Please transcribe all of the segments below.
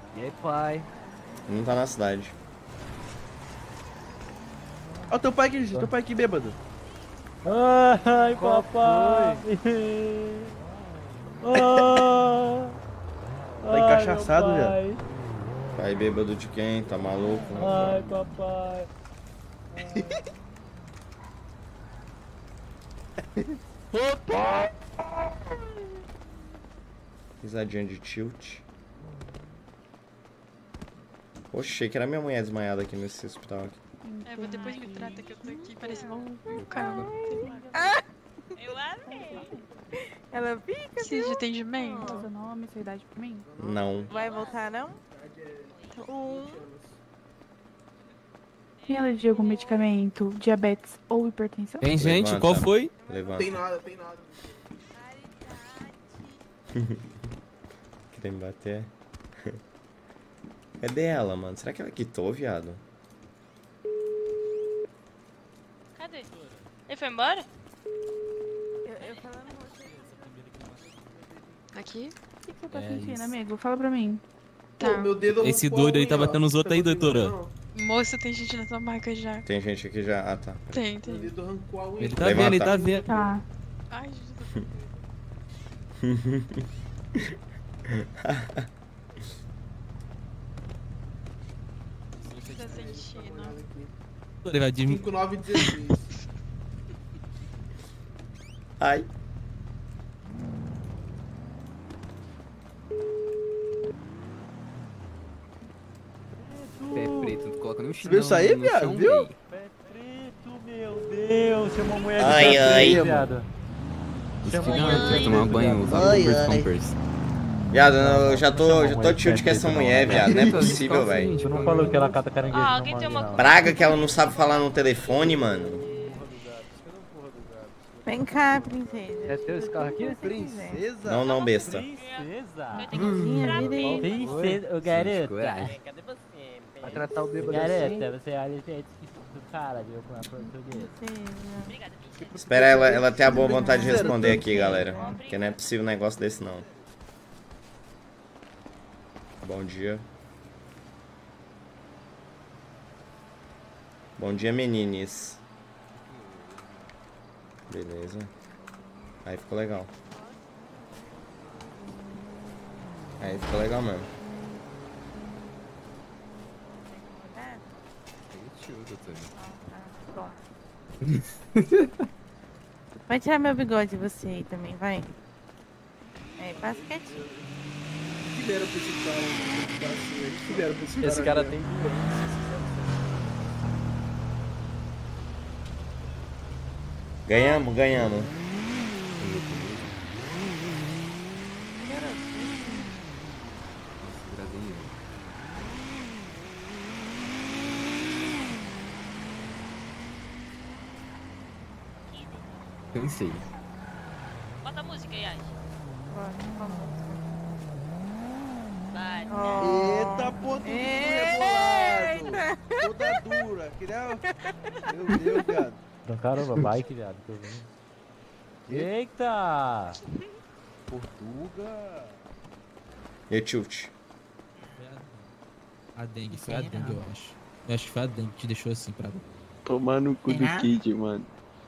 E aí, pai? Não tá na cidade. Ó, teu pai aqui bêbado. Ai, papai! Ah, Tá ai, meu encachaçado já. pai! Pai bêbado de quem? Tá maluco? Ai, papai! Papai! Risadinha de tilt. Oxe, achei que era minha mulher desmaiada aqui nesse hospital aqui. É, mas depois me trata que eu tô aqui parecendo um caramba. Eu amei. Ela fica, Precisa de atendimento. seu nome, sua idade pra mim? Não. Vai voltar, não? Tem alergia de algum medicamento, diabetes ou hipertensão? Tem gente, Levanta. qual foi? Levanta. Tem nada, tem nada. Queria me bater. Cadê ela, mano? Será que ela quitou, viado? Cadê? Ele foi embora? Eu falando com você. Aqui? O que você tá É sentindo, isso. amigo? Fala pra mim. Tá. Meu dedo Esse arrancou a doido aí tá unha, ó. batendo os outros aí, doutora. Moça, tem gente na tua marca já. Tem gente aqui já. Ah, tá. Tem, Meu tem. dedo arrancou a unha. Ele tá Levanta. vendo, ele tá vendo. Tá. Ai, Jesus. O que você tá sentindo? Ele vai de 5916. Ai. Pé preto, não coloca nem um Você chinelo viu isso aí, no viado? chão, Viu? véi. Pé preto, meu Deus, chamou a mulher de Ai, pé ai. preto, viado. Chamou a Ai, mulher de ai. pé Tem que tomar um banho, usar Pampers, Pampers. Viado, eu já tô tilt com essa mulher, viado. Não é possível, velho. Tu não falou que ela cata caranguejo Ah, no alguém tem mangue, uma não. Praga que ela não sabe falar no telefone, mano. Vem cá, princesa. É teu esse carro aqui? Princesa? Não, não, besta. Princesa. Eu tenho que mostrar bem. Princesa, ô garota. Coragem. Cadê você? Vai tratar o bêbado assim. Garota, você olha esse do cara, viu, com a portuguesa. Obrigada, princesa. Espera ela ter a boa vontade de responder aqui, galera. Porque não é possível um negócio desse, não. Bom dia. Bom dia, menines. Beleza. Aí ficou legal. Aí ficou legal mesmo. Vai tirar meu bigode você aí também, vai. É, passa quietinho. Que deram pra esse cara? Que deram pra esse cara? Esse cara aqui, tem. Ganhamos, ganhamos. Cansei. Bota a música aí, Ash. Bora, vamos. Vai. ó. Eita, pô, tudo rebolado. Toda dura. Que nem... Meu Deus, viado. Caramba, bike, viado. Tô vendo. Eita! Portuga. E o tilt? A dengue, foi a dengue, eu acho. Eu acho que foi a dengue que te deixou assim, Praga. Tomar no cu do Kid, mano.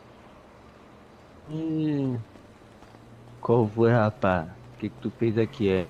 Qual foi, rapaz? O que tu fez aqui, é?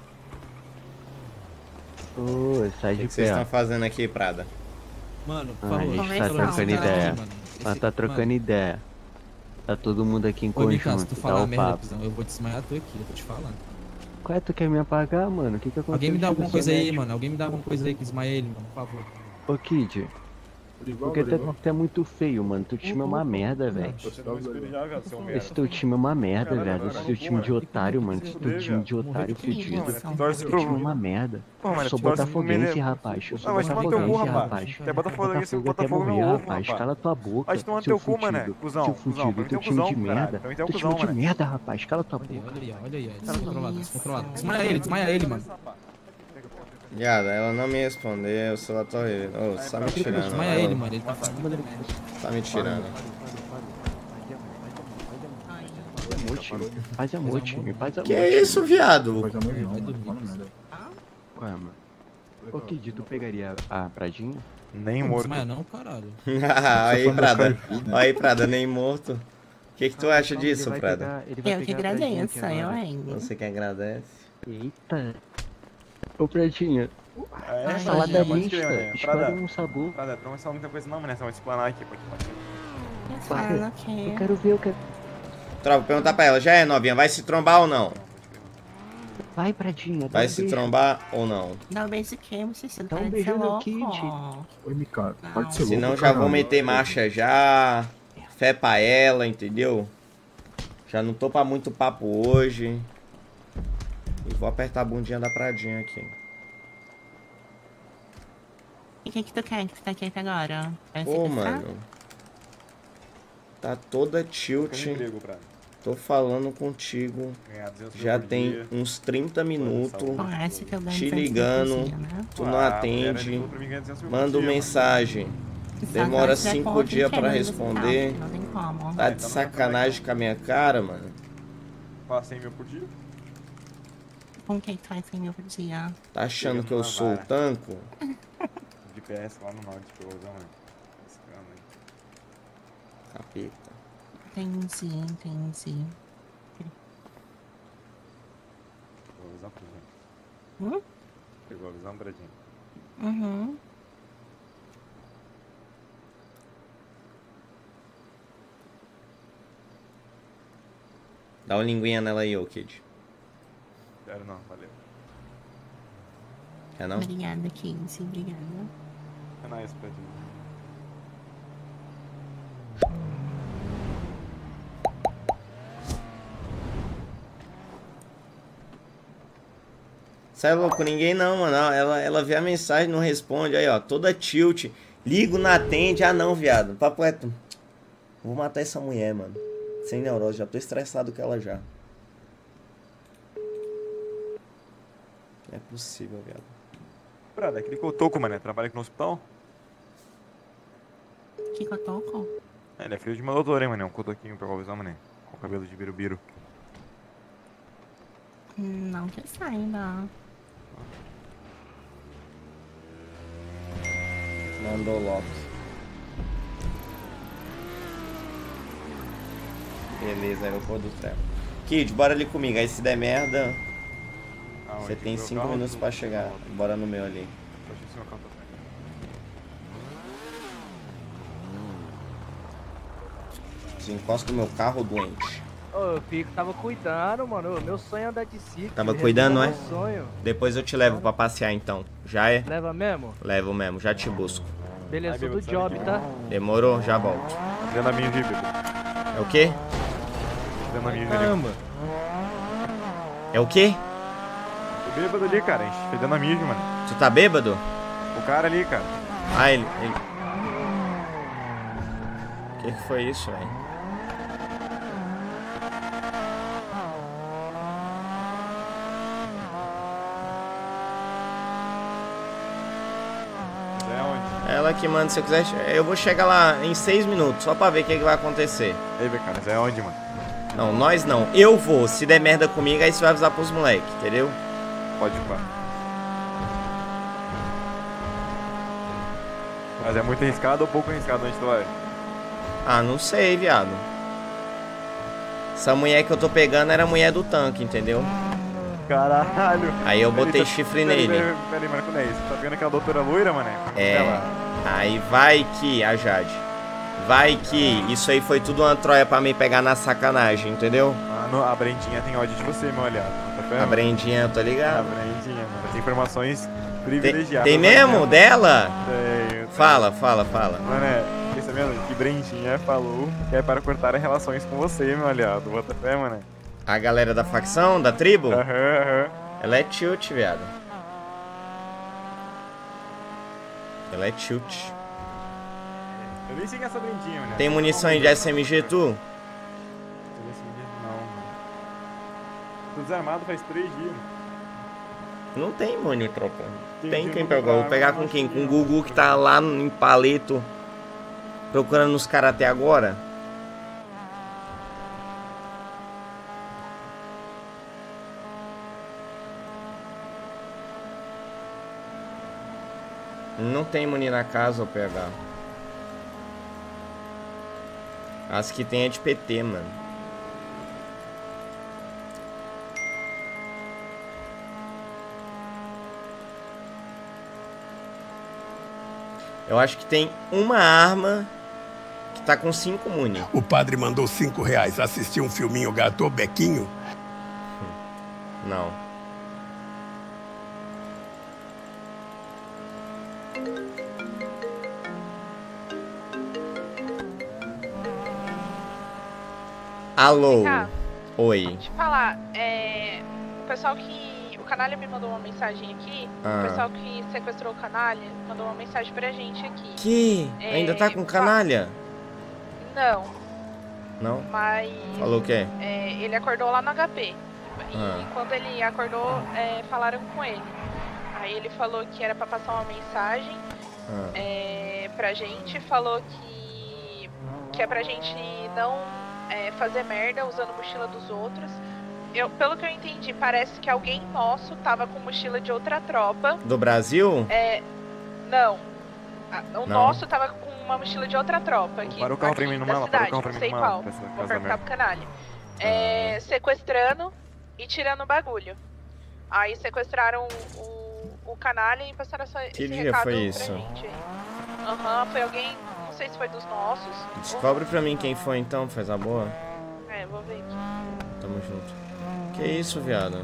Ô, sai O que de que vocês estão pé. fazendo aqui, Prada? Mano, por Ah, a favor. gente tá Conversar, trocando cara. ideia. Mano, Nós tá trocando ideia. Tá todo mundo aqui em Ô, Nicasso, conjunto, tu tá falar o merda, papo. cuzão, eu vou desmaiar tu aqui, eu tô te falando. Qual é, tu quer me apagar, mano? O que aconteceu? Alguém me dá alguma Eu sou coisa aí, médico. mano. Alguém me dá alguma coisa aí que desmaia ele, mano, por favor. Ô, Kid, porque tu é muito feio, mano. Teu time é uma merda, velho. Esse teu time é uma merda, velho. Esse teu time de otário, mano. Esse teu time de otário fedido. Esse time é uma merda. Eu sou botafoguense, rapaz. Eu sou botafoguense, rapaz. Botafogo quer morrer, rapaz. Cala tua boca, seu fudido. Seu fudido. Teu time de merda. Teu time de merda, rapaz. Cala tua Olha boca. aí, olha aí. Descontrolado, descontrolado. Desmaia ele, mano. Viado, ela não me respondeu, o celular tá horrível. Ô, você tá me tirando. Desmaia ô. ele, mano. Ele tá falando. Tá me tirando. Amor, time. Faz amor, time. Faz amor. Que é isso, viado? Ué, mano. Ô, Kid, tu pegaria a Pradinha? Nem Não morto. desmaia não, caralho. Aí, Prada. Aí, Prada, nem morto. O que tu acha Calma, disso, Prada? Eu que agradeço, eu ainda. Você que agradece. Eita. Ô, Pradinha, É, salada Pradinha, pode mista, crer, mané. escolhe Prada, um sabor. Prada, tu não vai falar muita coisa não, mané. Você vai explanar aqui, pode falar. Eu quero ver, eu quero... Tropa, vou perguntar pra ela. Já é, novinha? Vai se trombar ou não? Vai, Pradinha, dá Vai um se beijo. trombar ou não? Dá um beijo que você Dá um beijo no Kid. Oi, Mikado. Pode ser Senão louco, já vou caralho. meter marcha já. Fé pra ela, entendeu? Já não tô pra muito papo hoje. E vou apertar a bundinha da Pradinha aqui. E o que tu quer que tu tá aqui até agora? Pô, mano. Tá toda tilt. Emprego, Prada. Tô falando contigo. Ganhar 200 Já por tem dia. uns 30 minutos. Parece que eu ganho Te 200 ligando. por dia, né? Tu não Ah, atende. mulher, ele falou pra mim ganhar 200 por Mando dia, mano. mensagem. Só Demora se tiver 5 conta dias pra entregando no responder. hospital, não tem como. Tá de sacanagem com a minha cara, mano. Fala 100 mil por dia? Com quem que tu faz 100 mil por dia? Tá achando que eu sou o tanco? De PS lá no norte, pelo usar, mano. Esse cara aí. Capeta. Entendi. Pegou a visão, Pradinha? Hum? Pegou a visão, Pradinha? Uhum. Dá uma linguinha nela aí, ô Kid. Quero não, valeu. Quer não? Obrigada, 15. Obrigada. É nice, Pradinha. Cê é louco, ninguém não, mano. Ela vê a mensagem, não responde. Aí, ó, toda tilt. Ligo, não atende. Ah, não, viado. Papo reto. Vou matar essa mulher, mano. Sem neurose, já tô estressado com ela já. Não é possível, viado. Prada, aquele cotoco, mané, trabalha aqui no hospital? Que cotoco? É, ele é filho de uma doutora, hein, mané. Um cotoquinho pra visão, mané. Com cabelo de birubiru. Não que eu saiba. Mandou Lopes. Beleza, aeroporto do Trem. Kid, bora ali comigo. Aí se der merda, você tem 5 minutos pra chegar. Bora no meu ali. Você encosta no meu carro, doente. Ô, o Pico tava cuidando, mano. Ô, meu sonho é andar de ciclo. Tava cuidando, não é? Meu sonho. Depois eu te levo pra passear, então. Já é? Leva mesmo? Levo mesmo, já te busco. Beleza, sou do job, tá? Demorou? Já volto. Dando a minha de bêbado. É o quê? Dando a minha de Caramba. É o quê? Tô bêbado ali, cara. A gente fedendo a mijo, mano. Tu tá bêbado? O cara ali, cara. Ah, ele... O que foi isso, velho? É onde? Ela que manda, se eu quiser... Eu vou chegar lá em 6 minutos, só pra ver o que vai acontecer. Aí, cara, é onde, mano? Não, nós não. Eu vou. Se der merda comigo, aí você vai avisar pros moleques, entendeu? Pode ir, pá. Mas é muito arriscado ou pouco arriscado onde tu vai? Ah, não sei, viado. Essa mulher que eu tô pegando era a mulher do tanque, entendeu? Caralho. Aí eu botei chifre nele. Peraí, mano, quando é isso? Tá pegando aquela doutora loira, mané? É. Aí vai que, a Jade. Vai que isso aí foi tudo uma troia pra me pegar na sacanagem, entendeu? Mano, a Brendinha tem ódio de você, meu aliado. Tá vendo? A Brendinha, eu tô A ligado. Brendinha, mano. Tem informações privilegiadas. Tem mesmo? Dela? Tem. Fala. Mané, fiquei sabendo que Brendinha falou que é para cortar as relações com você, meu aliado. Bota fé, mané. A galera da facção, da tribo? Aham. Ela é tilt, viado. Ela é tilt. Eu nem sei quem é essa Brendinha, mané. Tem munição de SMG, tu? Não, mano. Tô desarmado faz 3 dias. Não tem mano, tropa. Tem Tem quem que pegar. Vou pegar com quem? Com o Gugu que tá lá em Paleto procurando os caras até agora. Não tem Muni na casa, ô PH. As que tem é de PT, mano. Eu acho que tem uma arma que tá com 5 Muni. O padre mandou R$5 assistir um filminho Gato Bequinho? Não. Alô? Oi. Deixa eu falar, o pessoal que... O Canalha me mandou uma mensagem aqui. O pessoal que sequestrou o Canalha mandou uma mensagem pra gente aqui. Que? Ainda tá com Canalha? Não. Não? Mas... Falou o quê? Ele acordou lá no HP. E quando ele acordou, falaram com ele. Aí ele falou que era pra passar uma mensagem pra gente. Falou que é pra gente não fazer merda usando mochila dos outros. Pelo que eu entendi, parece que alguém nosso tava com mochila de outra tropa. Do Brasil? Não. O nosso tava com uma mochila de outra tropa aqui, Para o carro pra mim, da cidade, não sei qual. Vou perguntar pro Canalha. Sequestrando e tirando o bagulho. Aí sequestraram o Canalha e passaram esse recado foi isso? pra gente. Foi alguém, não sei se foi dos nossos. Descobre pra mim quem foi então, faz a boa. Vou ver aqui. Tamo junto. Que isso, viado?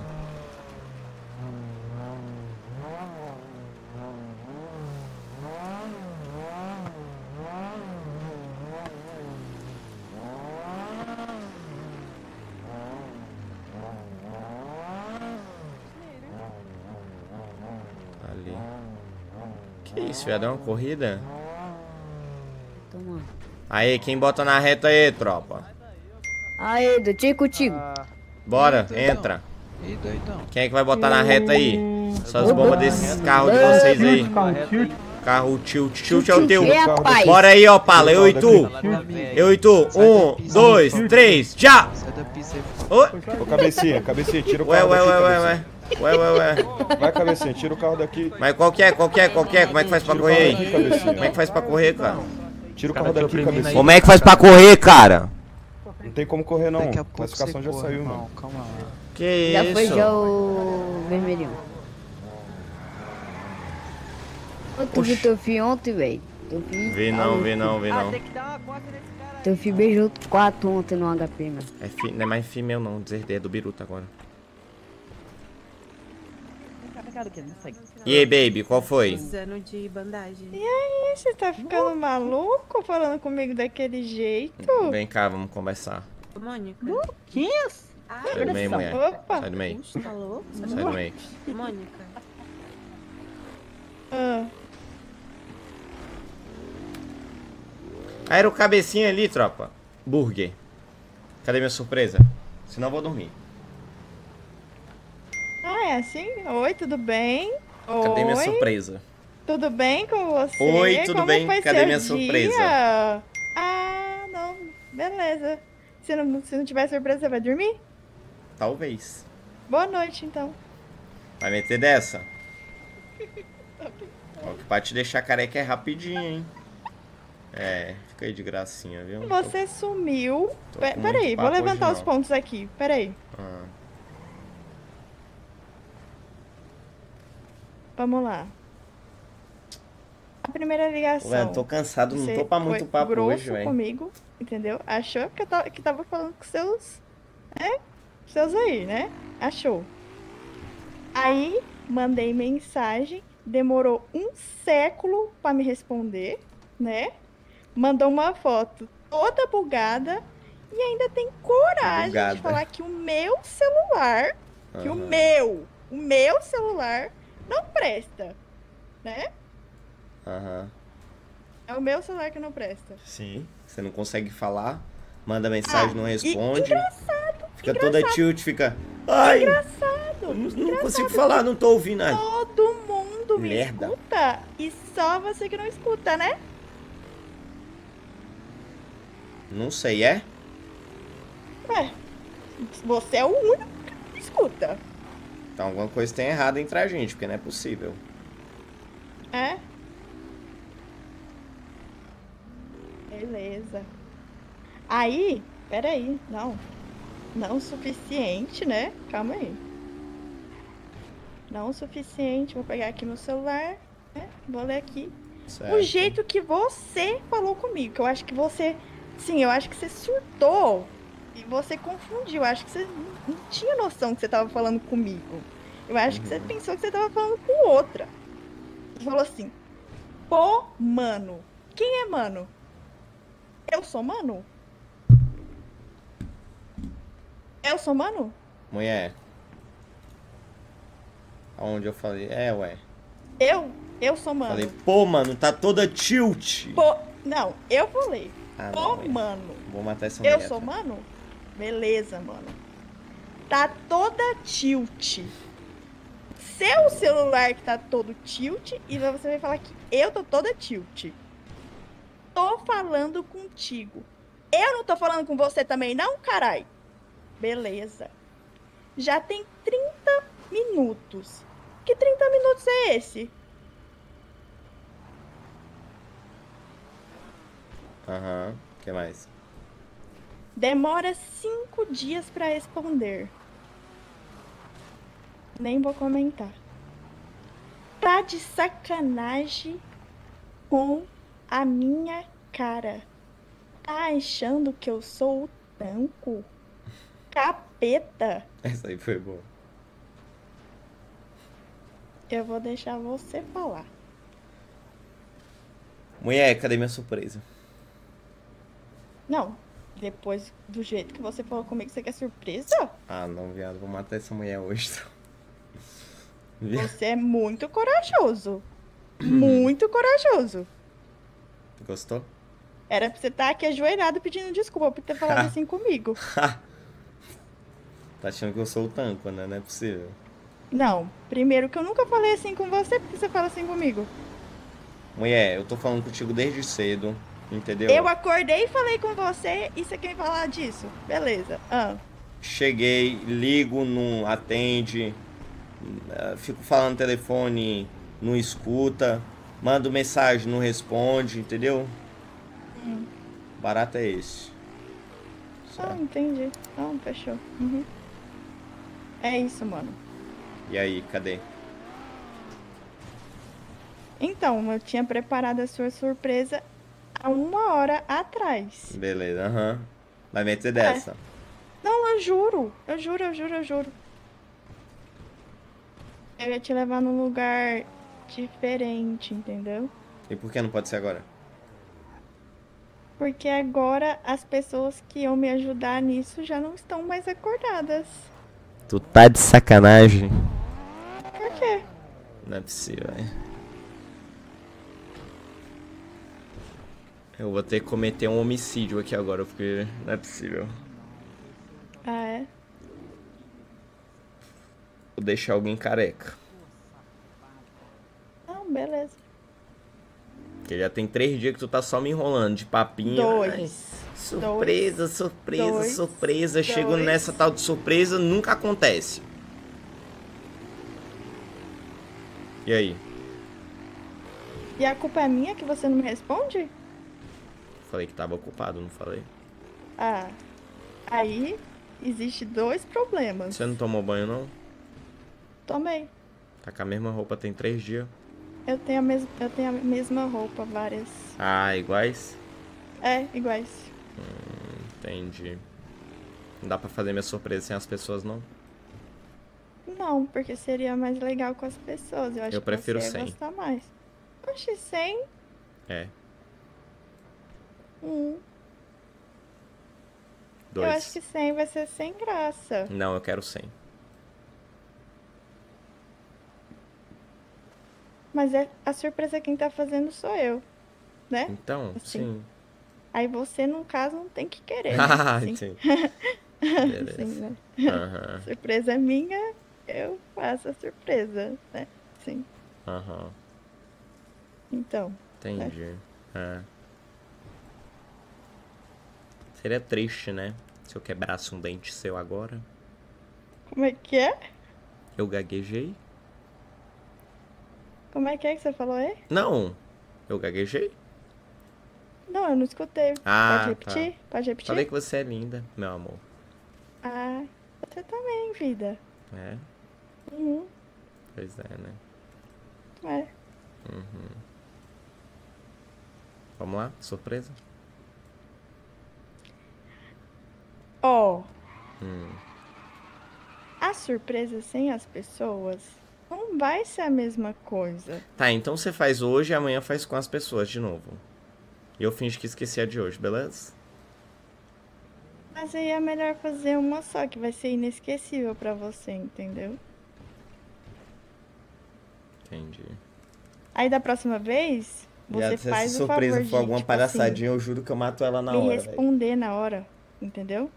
Ali. Que isso, viado? É uma corrida? Toma. Aí, quem bota na reta aí, tropa? Aí, Doidinho contigo. Bora, entra. Quem é que vai botar na reta aí? Essas bombas desses carros de vocês aí. Carro tilt. Tilt é o teu. Bora aí, ó, Pala. Eu e tu. 1, 2, 3, já! Oi? Ô, cabecinha, tira o carro daqui. Ué. Vai, cabecinha, tira o carro daqui. Mas qual que é? Como é que faz pra correr aí? Como é que faz pra correr, cara? Tira o carro daqui, cabecinha. Como é que faz pra correr, cara? Não tem como correr, não. A classificação já saiu, mano. Calma lá. Que isso? Já foi já o vermelhão. Tu viu teu filho ontem, velho? Vi não. Teu filho beijou 4 ontem no HP, mano. Não é mais filho meu não, deserdei, é do Biruta agora. E aí, baby, qual foi? Precisando de bandagem. E aí, você tá ficando maluco falando comigo daquele jeito? Vem cá, vamos conversar. Mônica. Luquinhas? Sai do meio, mulher. Sai do meio. Tá louco? Sai do meio. Mônica. Ah, era o cabecinha ali, tropa. Burger. Cadê minha surpresa? Senão eu vou dormir. Ah, é assim? Oi, tudo bem? Cadê minha surpresa? Tudo bem com você? Oi, tudo bem? Cadê minha dia? surpresa? Ah, não. Beleza. Se não tiver surpresa, você vai dormir? Talvez. Boa noite, então. Vai meter dessa? Ó, que pra te deixar careca é rapidinho, hein? Fica aí de gracinha, viu? Você sumiu. Peraí, vou levantar os pontos aqui. Peraí. Vamos lá. A primeira ligação. Ué, tô cansado, não tô pra muito papo hoje, velho. Comigo, entendeu? Achou que tava falando com seus... Seus aí, né? Achou. Aí, mandei mensagem. Demorou 1 século pra me responder, né? Mandou uma foto toda bugada. E ainda tem coragem de falar que o meu celular... Que o meu celular... não presta, né? É o meu celular que não presta. Sim, você não consegue falar, manda mensagem, não responde. Engraçado. Fica toda tilt, fica... Ai, engraçado. Não consigo falar, não tô ouvindo. Ai. Todo mundo me escuta e só você que não escuta, né? Não sei, é? Ué, você é o único que não escuta. Então alguma coisa tem errado entre a gente, porque não é possível. Beleza. Aí, peraí, não o suficiente, né? Calma aí. Não o suficiente, vou pegar aqui meu celular, né? Vou ler aqui. Certo. O jeito que você falou comigo, que eu acho que você... Sim, eu acho que você surtou e você confundiu. Eu acho que você não tinha noção que você tava falando comigo. Eu acho que você pensou que você tava falando com outra. Você falou assim, pô, mano. Quem é mano? Eu sou mano? Eu sou mano? Mulher. Aonde eu falei? Ué. Eu sou mano. Falei, pô, mano, tá toda tilt. Pô, não, eu falei. Ah, pô, não, mano. Vou matar essa Eu mulher, sou tá? mano? Beleza, mano. Tá toda tilt. Seu celular que tá todo tilt e você vai falar que eu tô toda tilt. Tô falando contigo. Eu não tô falando com você também, não, carai. Beleza. Já tem 30 minutos. Que 30 minutos é esse? Aham. O que mais? Demora 5 dias pra responder. Nem vou comentar. Tá de sacanagem com a minha cara. Tá achando que eu sou o tanco? Capeta. Essa aí foi boa. Eu vou deixar você falar. Mulher, cadê minha surpresa? Não, depois do jeito que você falou comigo, você quer surpresa? Ah, não, viado. Vou matar essa mulher hoje. Você é muito corajoso. Muito corajoso. Gostou? Era pra você estar aqui ajoelhado pedindo desculpa por ter falado assim comigo. Tá achando que eu sou o tanco, né? Não é possível. Não, primeiro que eu nunca falei assim com você, porque você fala assim comigo. Mulher, eu tô falando contigo desde cedo, entendeu? Eu acordei e falei com você e você quer falar disso. Beleza. Cheguei, ligo, não atende, fico falando no telefone, não escuta, mando mensagem, não responde, entendeu? Barato é esse. Entendi. Fechou. Uhum. É isso, mano. E aí, cadê? Então, eu tinha preparado a sua surpresa há 1 hora atrás. Beleza, aham. Vai meter dessa. Não, eu juro. Eu juro. Eu ia te levar num lugar diferente, entendeu? E por que não pode ser agora? Porque agora as pessoas que iam me ajudar nisso já não estão mais acordadas. Tu tá de sacanagem? Por quê? Não é possível, hein? Eu vou ter que cometer um homicídio aqui agora, porque não é possível. Ah, é? Vou deixar alguém careca. Não, beleza. Porque já tem 3 dias que tu tá só me enrolando de papinho. 2. Ai, surpresa, 2. surpresa, 2. surpresa. Chego 2. nessa tal de surpresa, nunca acontece. E aí? E a culpa é minha que você não me responde? Falei que tava ocupado, não falei? Ah, aí existe 2 problemas. Você não tomou banho, não? Tomei. Tá com a mesma roupa tem 3 dias. Eu tenho a mesma roupa, várias. Ah, iguais? É, iguais. Entendi. Não dá pra fazer minha surpresa sem as pessoas, não? Não, porque seria mais legal com as pessoas. Eu acho Eu prefiro que você ia 100. gostar mais. Oxe, 100? É. 2. Eu acho que 100 vai ser sem graça. Não, eu quero 100. Mas a surpresa quem tá fazendo sou eu, né? Então, Assim. sim. Aí você, no caso, não tem que querer, né? Ah, Sim. entendi. Beleza. Sim, né? Aham. Surpresa é minha, eu faço a surpresa, né? Sim. Aham. Então. Entendi. É. Seria triste, né? Se eu quebrasse um dente seu agora. Como é que é? Eu gaguejei? Como é que você falou aí? Não, eu gaguejei. Não, eu não escutei. Ah, Pode repetir? tá. Pode repetir? Falei que você é linda, meu amor. Ah, você também, vida. É? Uhum. Pois é, né? É. Uhum. Vamos lá? Surpresa? Ó, Hum. a surpresa sem as pessoas não vai ser a mesma coisa. Tá, então você faz hoje e amanhã faz com as pessoas de novo. E eu finjo que esqueci a de hoje, beleza? Mas aí é melhor fazer uma só, que vai ser inesquecível pra você, entendeu? Entendi. Aí da próxima vez, você Viado, se faz essa o favor surpresa de, for alguma tipo palhaçadinha, eu juro que eu mato ela na me hora, velho. responder na hora, entendeu?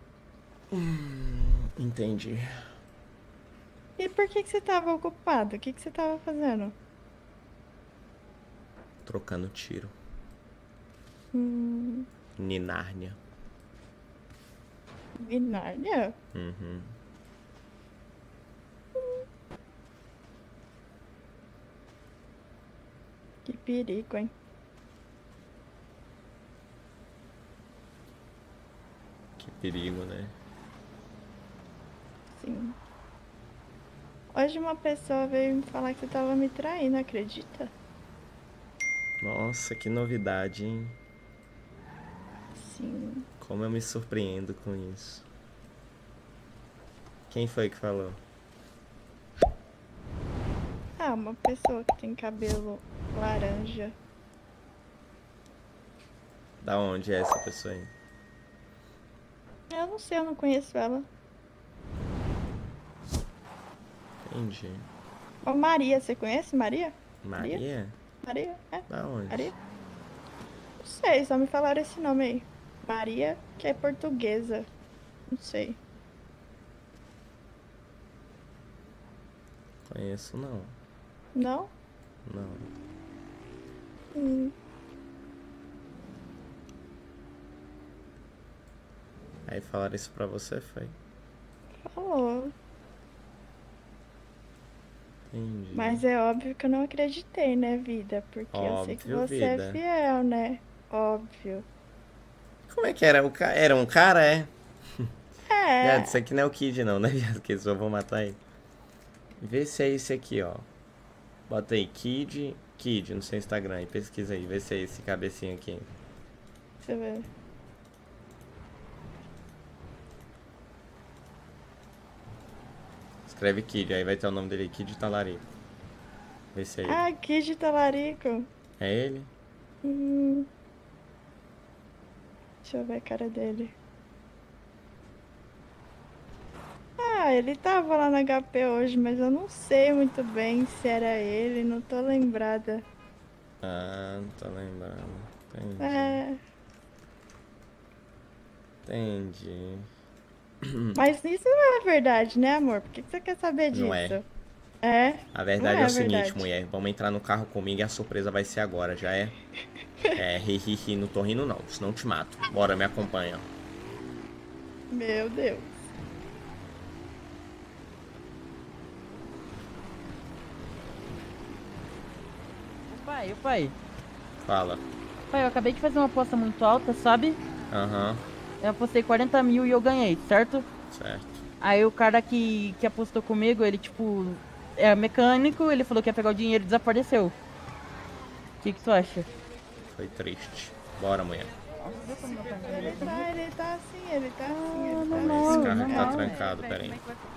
Entendi. E por que você tava ocupado? O que você tava fazendo? Trocando tiro. Hum, Ninárnia. Binárnia? Uhum. Que perigo, hein? Que perigo, né? Sim. Hoje uma pessoa veio me falar que você tava me traindo, acredita? Nossa, que novidade, hein? Sim. Como eu me surpreendo com isso. Quem foi que falou? Ah, uma pessoa que tem cabelo laranja. Da onde é essa pessoa aí? Eu não sei, eu não conheço ela. Entendi. Ô, Maria, você conhece Maria? Maria? Maria? É. Da onde? Maria? Não sei, só me falaram esse nome aí. Maria, que é portuguesa. Não sei. Conheço não. Não? Não. Aí falaram isso pra você, foi? Falou. Entendi. Mas é óbvio que eu não acreditei, né, vida? Porque eu sei que Óbvio, você vida. é fiel, né? Óbvio. Como é que era? Era um cara, é? É. Viado, isso aqui não é o Kid não, né, viado? Que eles só vão matar ele. Vê se é esse aqui, ó. Bota aí, Kid no seu Instagram e pesquisa aí. Vê se é esse cabecinho aqui. Deixa eu ver. Escreve Kid, aí vai ter o nome dele, Kid Talarico. Vê se é ele. Ah, Kid Talarico. É ele? Deixa eu ver a cara dele. Ah, ele tava lá na HP hoje, mas eu não sei muito bem se era ele, não tô lembrada. Ah, não tô lembrando. Entendi. É, Entendi. mas isso não é verdade, né, amor? Por que você quer saber disso? Não é. É? A verdade Não é o seguinte, verdade. mulher. Vamos entrar no carro comigo e a surpresa vai ser agora, já é? É, ri, não tô rindo não, senão te mato. Bora, me acompanha. Meu Deus. Ô pai. Fala. Pai, eu acabei de fazer uma aposta muito alta, sabe? Aham, Eu apostei 40 mil e eu ganhei, certo? certo. Aí o cara que apostou comigo, ele tipo, é mecânico, ele falou que ia pegar o dinheiro e desapareceu. O que tu acha? Foi triste. Bora, mulher. Ele tá assim, ele tá assim, ele tá Esse assim. carro aqui tá trancado, peraí.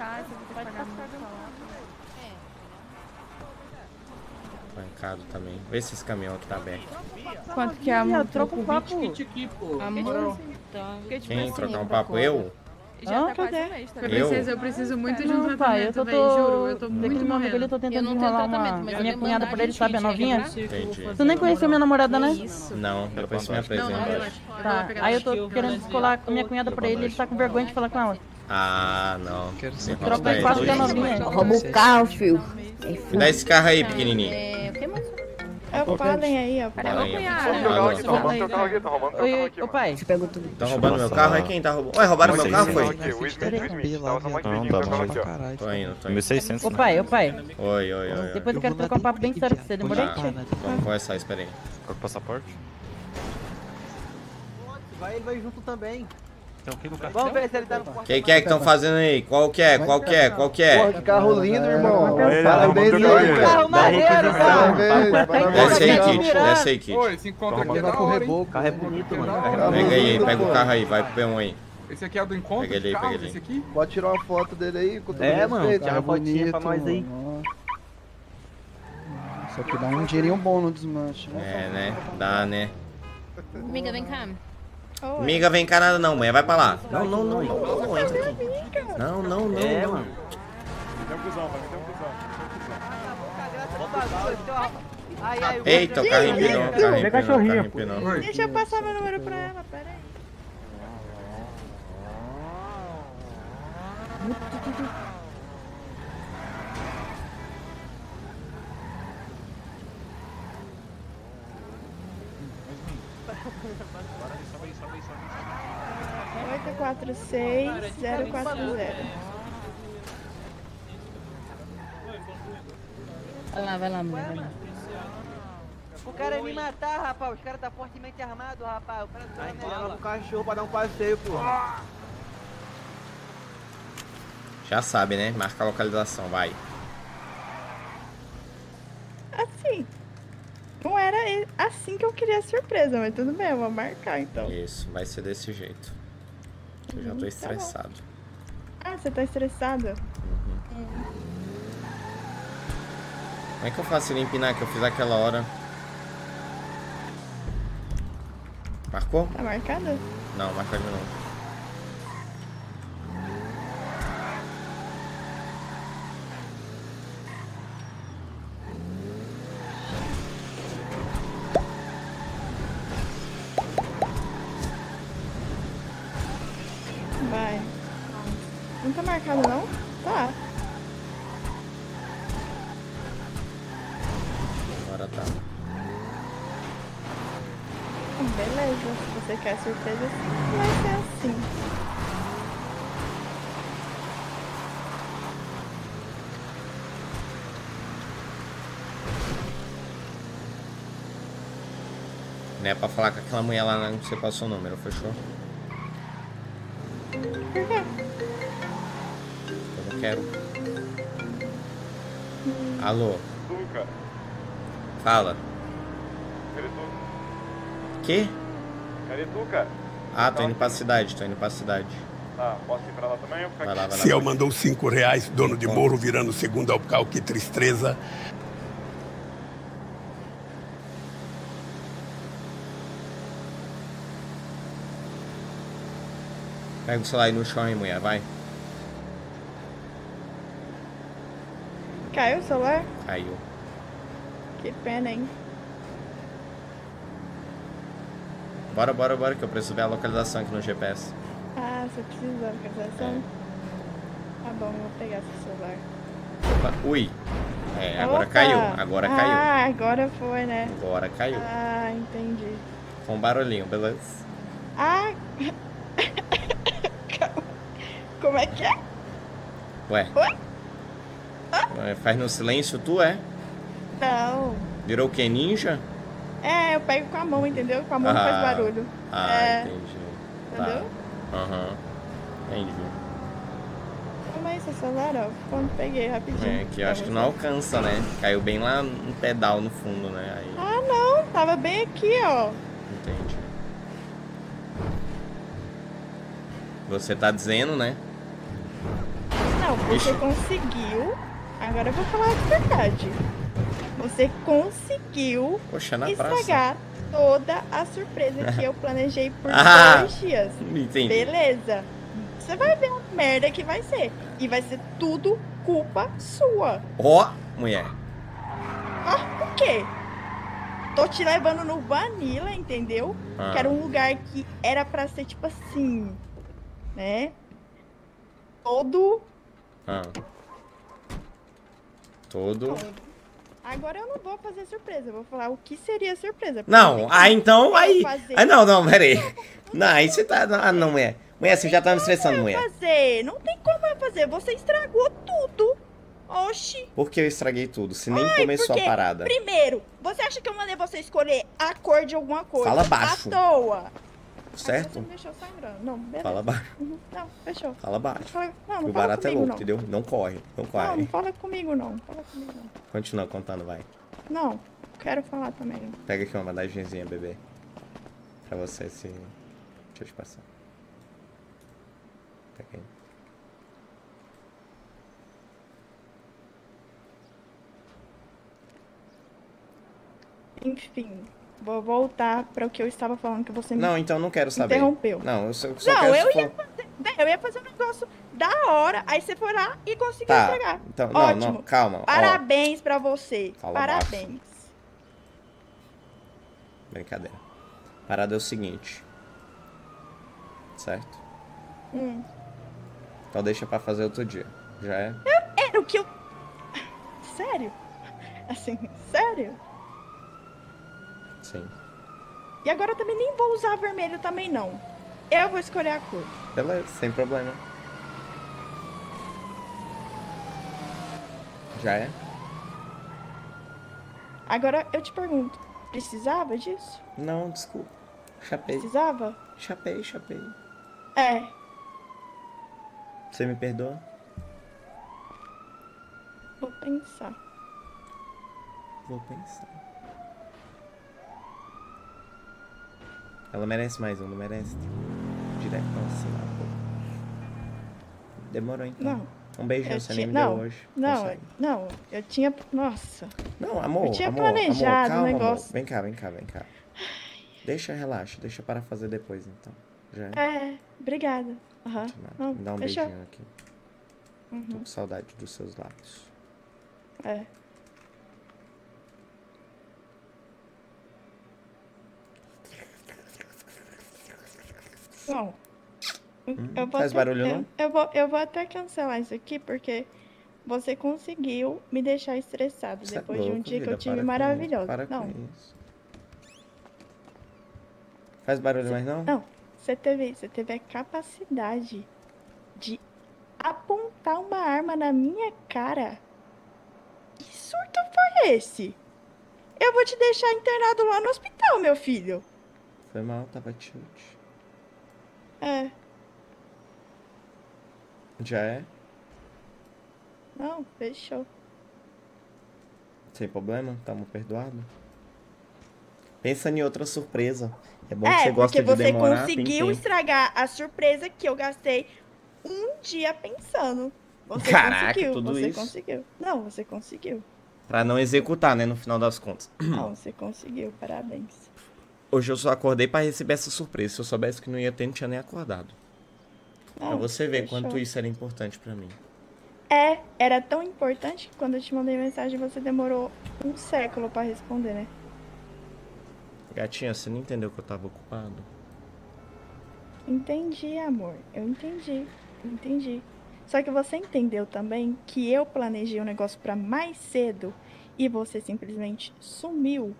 Trancado também. Vê se esse caminhão aqui tá aberto. Quanto que é a multa? Troca um papo. Amor. Quem? Trocar um papo? Eu? Ah, cadê? Eu preciso muito de um Não, pai, eu tratamento, tô... véi, juro. Eu tô Daqui muito do meu amigo, ele tô tentando enrolar a minha cunhada pra ele, sabe? A novinha. Entendi. Tu nem conheceu minha namorada, né? Não, depois você me apresenta. Tá, aí eu tô querendo descolar com a minha cunhada pra ele, ele tá com vergonha de falar com ela. Ah, não. Troca o espaço da novinha. Rouba o carro, filho. Me dá esse carro aí, pequenininho. É o Fallen aí, ó. Fala aí. Oi, ô pai. Você pegou tudo. Tá roubando meu carro? Aí quem tá roubando? Ué, roubaram meu carro, foi? Não, tá bom. Tô indo. 1.600. Ô pai. Oi. Depois eu quero trocar um papo bem sério com você, demorou? Tá, vamos conversar, espera aí. Qual que é o passaporte? Vai, ele vai junto também. Tem o que no Vamos ver se ele tá no quarto. O que é que estão fazendo aí? Qual que é? Qual que é? Qual que é? Porra, que carro lindo, irmão. Parabéns, carro maneiro, cara. Desce aí, Kit. Desce aí, Kit. Oi, esse encontro aqui é da hora, hein? O carro é bonito, mano. Pega aí, pega o carro aí, vai pro P1 aí. Esse aqui é o do encontro Pega ele aí, de carros, pega ele esse aí. aqui? Pode tirar uma foto dele aí? Com todo Mano, respeito, tira uma fotinha pra nós aí. Isso aqui dá um dinheirinho bom no desmanche. É, né? Dá, né? Amiga, vem cá. Amiga, vem cá nada não, mulher. Vai pra lá. Não, não, não, não. Não entra aqui. Não, não, não. É, não. mano. Tem um cuzão, vai meter um cuzão. Eita, o carro empinou, o carro empinou, o carro empinou. Deixa eu passar meu número pra ela, peraí. Oito, 4, 6, 0, 4, 0. Vai lá, mulher, vai lá. O cara ia me matar, rapaz. Os caras tá fortemente armados, rapaz. O cara tá Leva o cachorro pra dar um passeio, porra. Já sabe, né? Marca a localização, vai. Assim, não era assim que eu queria a surpresa, mas tudo bem, eu vou marcar então. Isso, vai ser desse jeito. Eu já tô estressado. Ah, você tá estressado? Como é que eu faço ele empinar que eu fiz aquela hora? Marcou? Tá marcado? Não, marcou de novo. Vai. Não tá marcado não? Tá. Agora tá. Beleza, se você quer surpresa, vai ser assim. Não é pra falar com aquela mulher lá que você passou o número, fechou? Por quê? Eu não quero. Alô? Luca, Fala. cadê tu? Que? Cadê tu, cara? Ah, tô indo pra cidade, tô indo pra cidade. Tá, posso ir pra lá também ou ficar Vai lá, aqui? vai lá. Ciel mandou R$5, dono de morro virando segundo alcal, que tristeza. Pega o celular aí no chão aí, mulher, vai. Caiu o celular? Caiu. Que pena, hein? Bora, bora, bora, que eu preciso ver a localização aqui no GPS. Ah, você precisa da localização? Tá bom, vou pegar seu celular. Opa, ui. É, agora Opa! caiu, agora caiu. Ah, agora foi, né? Agora caiu. Ah, entendi. Com barulhinho, beleza? Ah! Como é que é? Ué. Oi? Ué, faz no silêncio, tu é? Não. Virou o que, ninja? É, eu pego com a mão, entendeu? Com a mão não faz barulho. Ah, É. entendi. Entendeu? Tá. Aham. Entendi. Toma aí seu celular, ó. Quando peguei rapidinho. É, que eu acho que não alcança, né? Caiu bem lá no pedal no fundo, né? Aí, Ah, não. Tava bem aqui, ó. entendi. Você tá dizendo, né? Não, você Ixi. conseguiu. Agora eu vou falar de verdade. Você conseguiu Poxa, na estragar toda a surpresa que eu planejei por Ah, 2 dias. entendi. Beleza. Você vai ver a merda que vai ser. E vai ser tudo culpa sua. Ó, mulher. Ah, por quê? Tô te levando no Vanilla, entendeu? Ah. Que era um lugar que era pra ser tipo assim, né? Todo. Ah. Todo. Agora eu não vou fazer surpresa, eu vou falar o que seria surpresa. porque Não, então, aí... fazer. Ah, não, não, peraí. Não, aí você tá... Ah, não, mulher. Mulher, você já tá me estressando, mulher. Fazer, não tem como eu fazer, você estragou tudo. Oxi. Por que eu estraguei tudo? Se nem Ai, começou a porque, parada. Primeiro, você acha que eu mandei você escolher a cor de alguma coisa? Fala baixo. À toa. certo? Você me deixou sangrando. Não, beleza. Fala baixo. Não, fechou. Fala baixo. Não, não O fala barato é comigo, louco, não. entendeu? Não corre, não corre. Não, não fala comigo, não. Fala comigo, não. Continua contando, vai. Não, quero falar também. Pega aqui uma bandagemzinha, bebê. Pra você se... Deixa eu te passar. Pega aí. Enfim, vou voltar para o que eu estava falando que você Não, me então não quero saber. interrompeu. Não, eu só Não, quero eu ia fazer um negócio da hora, aí você foi lá e conseguiu Tá, entregar. então, não, Ótimo. não, calma. ó. Parabéns pra você. Fala Parabéns. Brincadeira. A parada é o seguinte. Certo? Então deixa pra fazer outro dia. Já é? Era o que eu... Sério? Assim, sério? Sim. E agora eu também nem vou usar vermelho também, não. Eu vou escolher a cor. Beleza, sem problema. Já é? Agora eu te pergunto, precisava disso? Não, desculpa. Chapei. Precisava? Chapei. É. Você me perdoa? Vou pensar. Vou pensar. Ela merece mais um, não merece? Direto pra cima, pô. Demorou então. Não. Um beijinho, Eu você tinha- nem me deu não, hoje. Não, Consegue. não, eu tinha... Nossa. Não, amor, Eu tinha amor, planejado calma, o negócio. Amor. Vem cá. Deixa, relaxa, deixa para fazer depois então. Já é? É, obrigada. Aham. Não, Me dá um fechou. beijinho aqui. Tô com saudade dos seus lábios. É. Bom, eu vou faz até- barulho, não? Eu vou até cancelar isso aqui, porque você conseguiu me deixar estressado Você é depois de um louco, dia que vida, eu tive para com maravilhoso. isso, para com Não, isso. Faz barulho mais não? não, você teve a capacidade de apontar uma arma na minha cara. Que surto foi esse? Eu vou te deixar internado lá no hospital, meu filho. Foi mal, tava tilt. É, Já é? não, fechou. Sem problema? Tamo perdoado? Pensa em outra surpresa. É bom que você gosta porque de você demorar, conseguiu tem tempo. estragar a surpresa que eu gastei um dia pensando. Você Caraca, conseguiu, tudo você isso? conseguiu. Não, você conseguiu. Pra não executar, né, no final das contas. Não, você conseguiu, parabéns. Hoje eu só acordei pra receber essa surpresa. Se eu soubesse que não ia ter, não tinha nem acordado. Pra Não, você ver fechou. quanto isso era importante pra mim. É, era tão importante que quando eu te mandei mensagem você demorou um século pra responder, né? Gatinha, você não entendeu que eu tava ocupado? Entendi, amor. Eu entendi. Só que você entendeu também que eu planejei o negócio pra mais cedo e você simplesmente sumiu.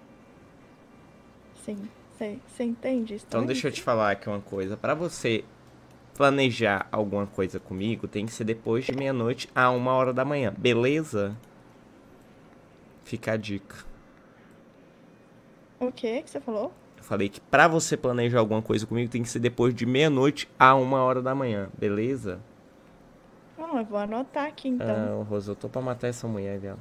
Sim, você entende isso Então também? deixa eu te falar aqui uma coisa. Pra você planejar alguma coisa comigo, tem que ser depois de meia-noite a 1h da manhã. Beleza? Fica a dica. O que você falou? Eu falei que pra você planejar alguma coisa comigo, tem que ser depois de meia-noite a 1h da manhã. Beleza? Não, eu vou anotar aqui então. Ah, Rosa, eu tô pra matar essa mulher, viado.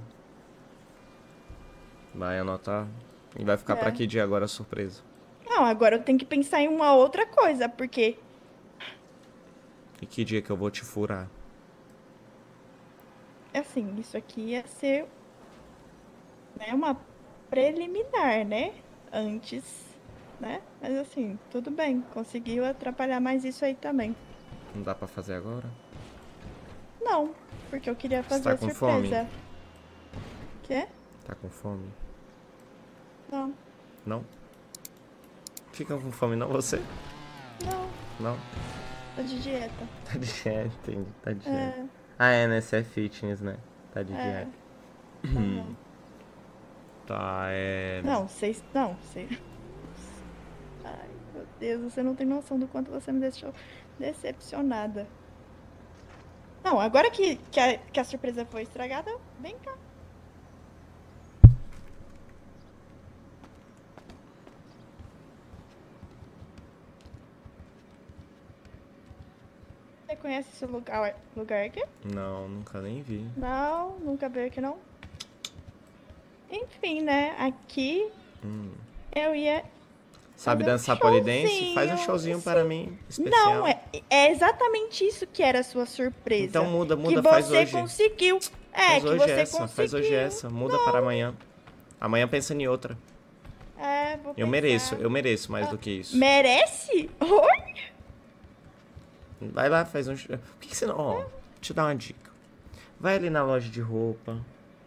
Vai anotar. E vai ficar pra que dia agora a surpresa? Não, agora eu tenho que pensar em uma outra coisa, porque E que dia que eu vou te furar? assim, isso aqui ia ser, né, uma preliminar, né? Antes, né? Mas assim, tudo bem, conseguiu atrapalhar mais isso aí também. Não dá pra fazer agora? Não, porque eu queria fazer tá a com surpresa. fome? Quê? Tá com fome? Não, Não? Fica com fome não, você? não, Não? tô de dieta. Tá de dieta, entendi. Tá de dieta. É. Ah, é, né? Você é fitness, né? Tá de É. dieta. Tá, é... Não, vocês. Não, vocês. Ai, meu Deus, você não tem noção do quanto você me deixou decepcionada. Não, agora que a surpresa foi estragada, vem cá. Você conhece esse lugar aqui? Não, nunca nem vi. Não, nunca veio aqui não. Enfim, né? Aqui eu ia. Sabe dançar polidense? Faz um showzinho para mim, especial. Não, é exatamente isso que era a sua surpresa. Então muda, que faz você hoje. Conseguiu. É, faz que hoje você essa, conseguiu. faz hoje essa. Muda para amanhã. Amanhã pensa em outra. É, vou Eu mereço mais do que isso. Merece? Oi? Vai lá, faz um... Por que você não... Ó, deixa eu te dar uma dica. Vai ali na loja de roupa.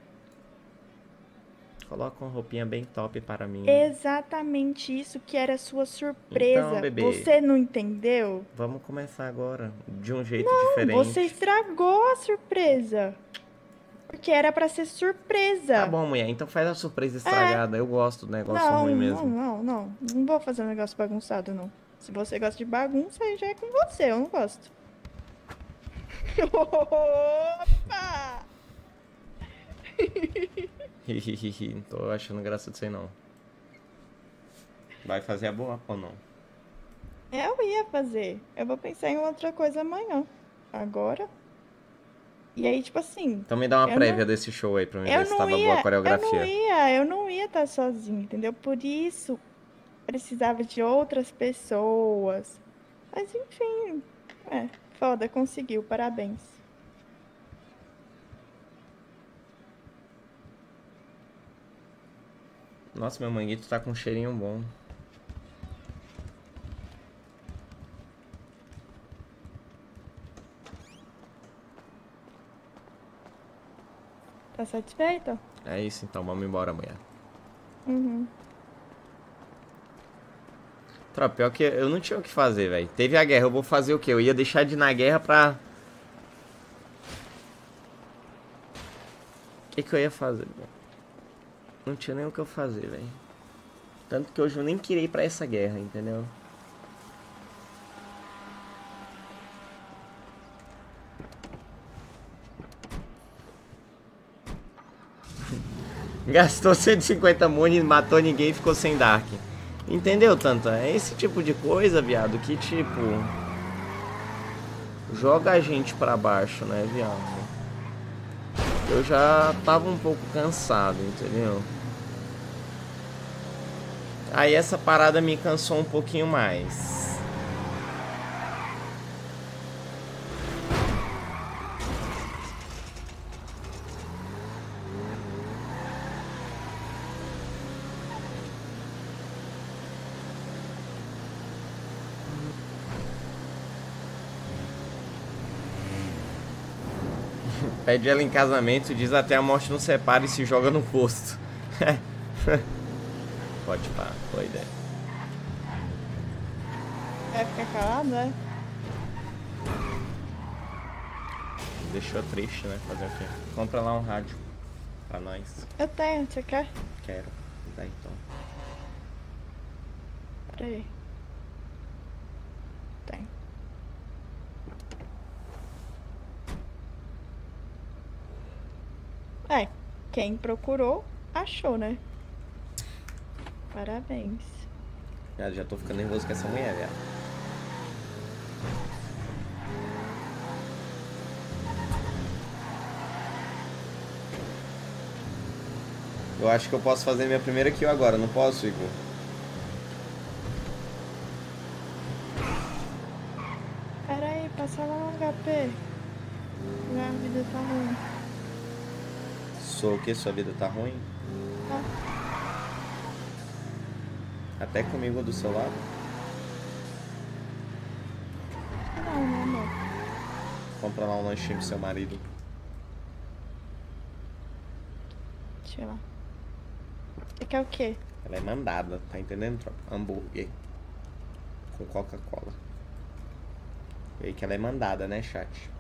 Coloca uma roupinha bem top para mim. Exatamente isso que era a sua surpresa. Então, bebê, você não entendeu? Vamos começar agora. De um jeito Não, diferente. você estragou a surpresa. Porque era pra ser surpresa. Tá bom, mulher. Então faz a surpresa estragada. Eu gosto do negócio ruim mesmo. Não vou fazer um negócio bagunçado, não. Se você gosta de bagunça, aí já é com você. Eu não gosto. Opa! Não tô achando graça disso aí, não. Vai fazer a boa ou não? Eu ia fazer. Eu vou pensar em outra coisa amanhã. Agora... E aí, tipo assim... Então me dá uma prévia desse show aí pra mim ver se tava boa a coreografia. Eu não ia estar sozinha, entendeu? Por isso, precisava de outras pessoas. Mas enfim, foda, conseguiu, parabéns. Nossa, meu manguito tá com um cheirinho bom. Tá satisfeito? É isso, então. Vamos embora amanhã. Tropa, pior que eu não tinha o que fazer, velho. Teve a guerra, eu vou fazer o quê? Eu ia deixar de ir na guerra pra... O que eu ia fazer, velho? Não tinha nem o que eu fazer, velho. Tanto que hoje eu nem queria ir pra essa guerra, entendeu? Gastou 150 muni, matou ninguém e ficou sem Dark. Entendeu, Tanta? É esse tipo de coisa, viado, que tipo... joga a gente pra baixo, né, viado? Eu já tava um pouco cansado, entendeu? Aí essa parada me cansou um pouquinho mais. Pede ela em casamento, diz até a morte não separa e se joga no posto. Pode pá, boa ideia. Vai ficar calado, né? Deixou triste, né? Fazer o quê? Compra lá um rádio pra nós. Eu tenho, você quer? Quero. Dá então. Peraí. Tem. Quem procurou, achou, né? Parabéns. Já tô ficando nervoso com essa mulher, velho. Eu acho que eu posso fazer minha primeira kill agora, não posso, Igor? Pera aí, passa lá no HP. Minha vida tá ruim. Sou o que? Sua vida tá ruim? Até comigo do seu lado? Não, meu amor. Compra lá um lanchinho pro seu marido. Deixa eu lá. Você quer o quê? Ela é mandada, tá entendendo, tropa? Hambúrguer. Com Coca-Cola. E aí que ela é mandada, né, chat?